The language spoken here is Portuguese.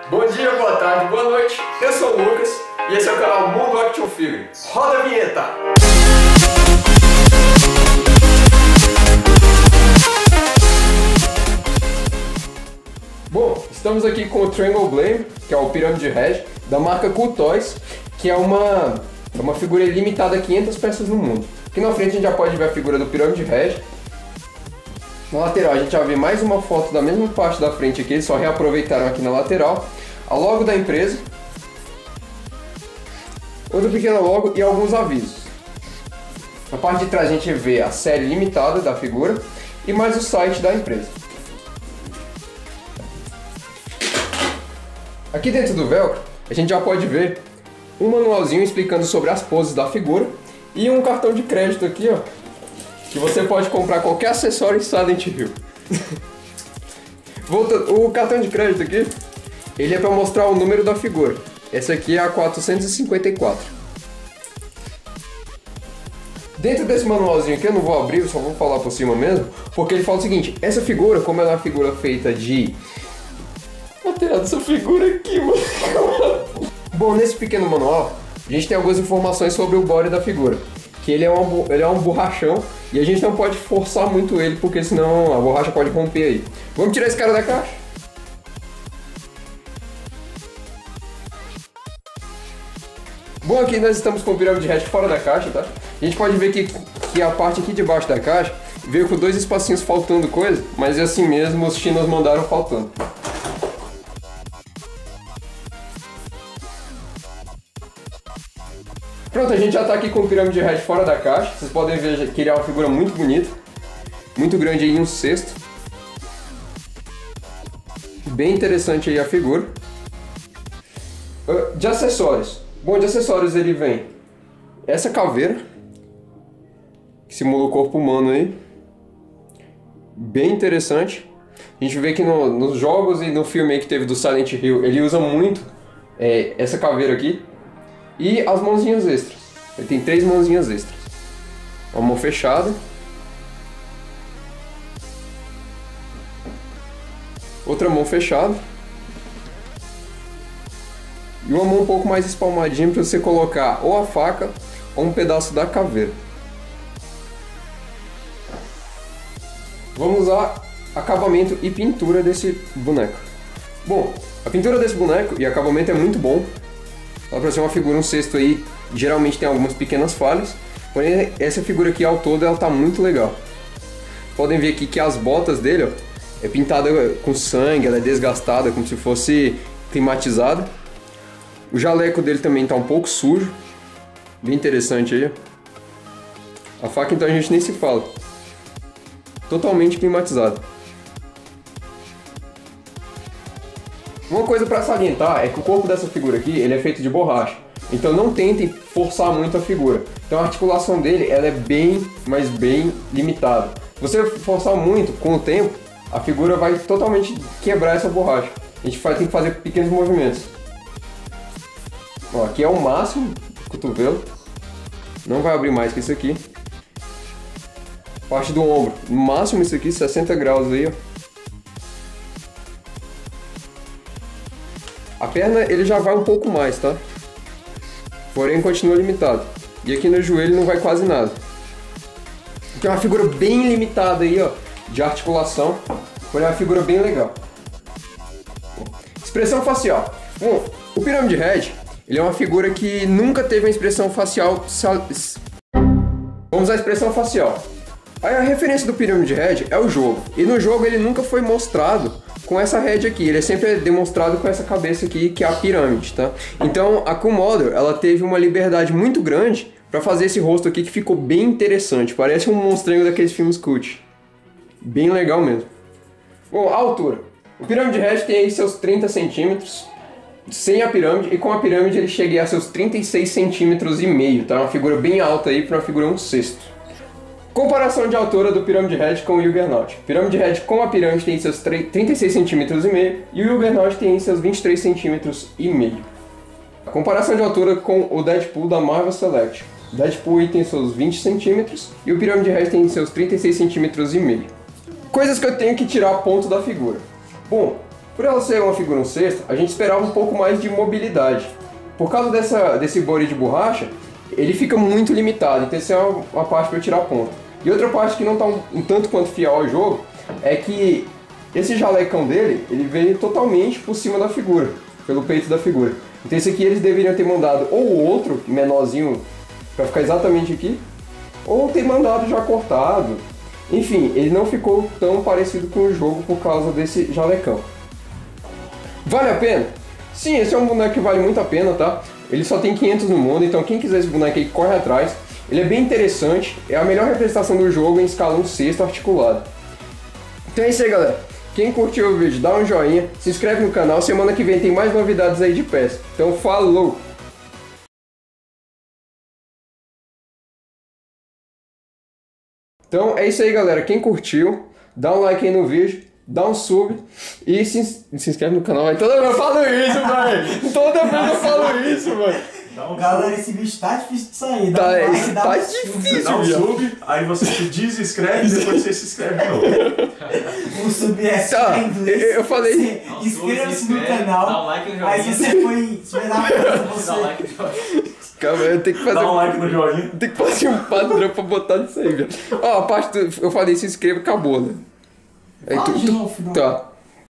Bom dia, boa tarde, boa noite, eu sou o Lucas e esse é o canal Mundo Action Figure. Roda a vinheta! Bom, estamos aqui com o Triangle Blade, que é o Pyramid Head, da marca Cool Toys, que é uma figura limitada a 500 peças no mundo. Aqui na frente a gente já pode ver a figura do Pyramid Head. Na lateral a gente já vê mais uma foto da mesma parte da frente aqui, eles só reaproveitaram aqui na lateral. A logo da empresa, outra pequena logo e alguns avisos. Na parte de trás a gente vê a série limitada da figura e mais o site da empresa. Aqui dentro do velcro a gente já pode ver um manualzinho explicando sobre as poses da figura e um cartão de crédito aqui, ó, que você pode comprar qualquer acessório em Silent Hill. O cartão de crédito aqui, ele é para mostrar o número da figura. Essa aqui é a 454. Dentro desse manualzinho aqui, eu não vou abrir, eu só vou falar por cima mesmo, porque ele fala o seguinte: essa figura, como ela é uma figura feita de... Lateral dessa figura aqui, mano. Bom, nesse pequeno manual, a gente tem algumas informações sobre o body da figura. Que ele é um borrachão e a gente não pode forçar muito ele, porque senão a borracha pode romper aí. Vamos tirar esse cara da caixa? Bom, aqui nós estamos com o Pyramid Head fora da caixa, tá? A gente pode ver que a parte aqui de baixo da caixa veio com dois espacinhos faltando coisa, mas é assim mesmo, os chinos mandaram faltando. Pronto, a gente já está aqui com o Pyramid Head fora da caixa. Vocês podem ver que ele é uma figura muito bonita, muito grande aí, 1/6. Bem interessante aí a figura. De acessórios. Bom, de acessórios ele vem essa caveira, que simula o corpo humano aí. Bem interessante. A gente vê que nos jogos e no filme aí que teve do Silent Hill, ele usa muito essa caveira aqui. E as mãozinhas extras. Ele tem 3 mãozinhas extras. Uma mão fechada. Outra mão fechada. E uma mão um pouco mais espalmadinha para você colocar ou a faca ou um pedaço da caveira. Vamos a acabamento e pintura desse boneco. Bom, a pintura desse boneco e acabamento é muito bom. Ela para ser uma figura 1/6 aí, geralmente tem algumas pequenas falhas, porém essa figura aqui ao todo ela tá muito legal. Podem ver aqui que as botas dele, ó, é pintada com sangue, ela é desgastada como se fosse climatizada. O jaleco dele também tá um pouco sujo, bem interessante aí. A faca então a gente nem se fala, totalmente climatizada. Uma coisa para salientar é que o corpo dessa figura aqui ele é feito de borracha, então não tentem forçar muito a figura. Então a articulação dele ela é bem, mas bem limitada. Se você forçar muito, com o tempo, a figura vai totalmente quebrar essa borracha. A gente tem que fazer pequenos movimentos. Ó, aqui é o máximo do cotovelo, não vai abrir mais que isso aqui. Parte do ombro, no máximo isso aqui, 60 graus aí, ó. A perna ele já vai um pouco mais, tá? Porém continua limitado. E aqui no joelho não vai quase nada. Tem uma figura bem limitada aí, ó, de articulação. Porém é uma figura bem legal. Expressão facial. Bom, o Pyramid Head ele é uma figura que nunca teve uma expressão facial. Vamos à expressão facial. Aí a referência do Pyramid Head é o jogo. E no jogo ele nunca foi mostrado com essa head aqui, ele é sempre demonstrado com essa cabeça aqui, que é a pirâmide, tá? Então a Cool Model, ela teve uma liberdade muito grande para fazer esse rosto aqui que ficou bem interessante, parece um monstrengo daqueles filmes cult. Bem legal mesmo. Bom, a altura. O Pyramid Head tem aí seus 30 centímetros, sem a pirâmide, e com a pirâmide ele chega a seus 36 centímetros e meio, tá? Uma figura bem alta aí para uma figura 1/6. Comparação de altura do Pyramid Head com o Juggernaut. O Pyramid Head com a pirâmide tem seus 36 centímetros e meio e o Juggernaut tem seus 23 centímetros e meio. Comparação de altura com o Deadpool da Marvel Select. O Deadpool tem seus 20 centímetros e o Pyramid Head tem seus 36 centímetros e meio. Coisas que eu tenho que tirar ponto da figura. Bom, Por ela ser uma figura um cesto, a gente esperava um pouco mais de mobilidade. Por causa desse body de borracha, ele fica muito limitado, então essa é uma parte para eu tirar ponto. E outra parte que não está um tanto quanto fiel ao jogo é que esse jalecão dele, ele vem totalmente por cima da figura, pelo peito da figura. Então esse aqui eles deveriam ter mandado ou o outro, menorzinho, para ficar exatamente aqui, ou ter mandado já cortado. Enfim, ele não ficou tão parecido com o jogo por causa desse jalecão. Vale a pena? Sim, esse é um boneco que vale muito a pena, tá? Ele só tem 500 no mundo, então quem quiser esse boneco aí, corre atrás. Ele é bem interessante, é a melhor representação do jogo em escala 1/6 articulado. Então é isso aí, galera. Quem curtiu o vídeo, dá um joinha, se inscreve no canal, semana que vem tem mais novidades aí de peça. Então falou! Então é isso aí, galera. Quem curtiu, dá um like aí no vídeo, dá um sub e se inscreve no canal. Toda vez eu falo isso, velho! Toda vez eu falo isso, velho! Galera, esse vídeo tá difícil de sair. Tá difícil, dá um sub, aí você se desinscreve e depois você se inscreve de novo. O sub é tá, em inglês. Eu falei. Inscreva-se no canal. Dá um like no joinha. Aí você vai dar pra você. Dá um like no joinha. Calma, eu tenho que fazer. Dá um like no joinha. Tem que fazer um padrão pra botar nisso aí, velho. Ó, a parte eu falei se inscreva, acabou, né? Fala de novo, final. Tá.